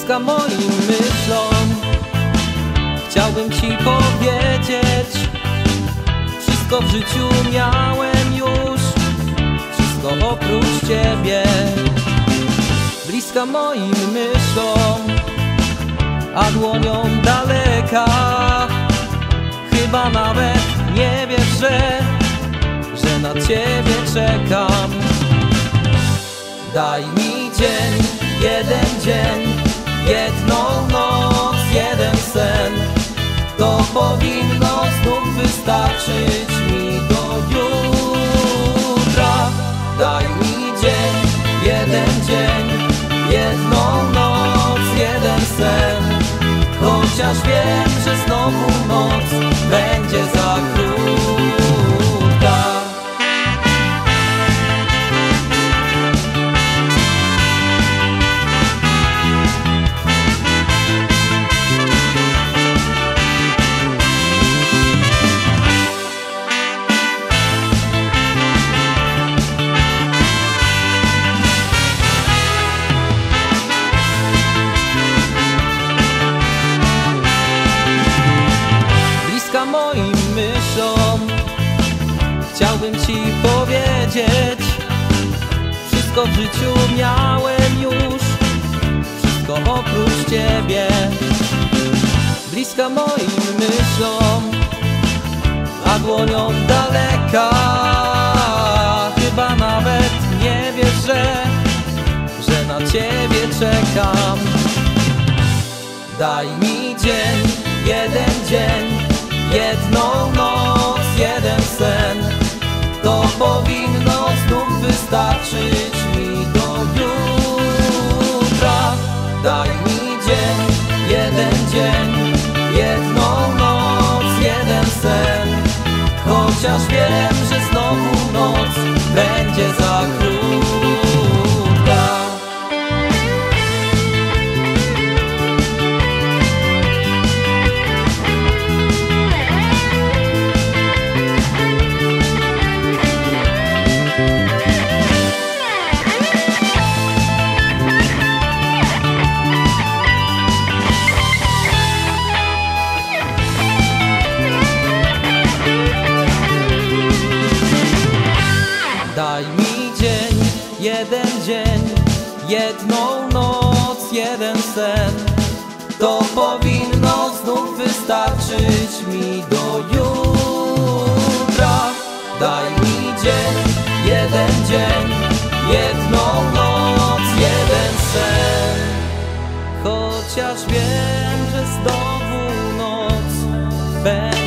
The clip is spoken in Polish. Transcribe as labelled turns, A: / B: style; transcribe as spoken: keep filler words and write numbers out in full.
A: bliska moim myślom. Chciałbym ci powiedzieć, wszystko w życiu miałem już, wszystko oprócz ciebie. Bliska moim myślom, a dłonią daleka. Chyba nawet nie wiesz, że, że na ciebie czekam. Daj mi dzień, jeden dzień, jedną noc, jeden sen. To powinno znów wystarczyć mi do jutra. Daj mi dzień, jeden dzień, jedną noc, jeden sen. Chociaż wiem, że znowu noc będzie za krótka. Moim myślom chciałbym ci powiedzieć, wszystko w życiu miałem już, wszystko oprócz ciebie. Bliska moim myślom, a dłonią daleka. Chyba nawet nie wiesz, że, że na ciebie czekam. Daj mi dzień, jeden dzień, jedną noc, jeden sen. To powinno znów wystarczyć mi do jutra. Daj mi dzień, jeden dzień, jedną noc, jeden sen. Chociaż wiem, że znowu noc będzie za krótka. Daj mi dzień, jeden dzień, jedną noc, jeden sen. To powinno znów wystarczyć mi do jutra. Daj mi dzień, jeden dzień, jedną noc, jeden sen. Chociaż wiem, że znowu noc będzie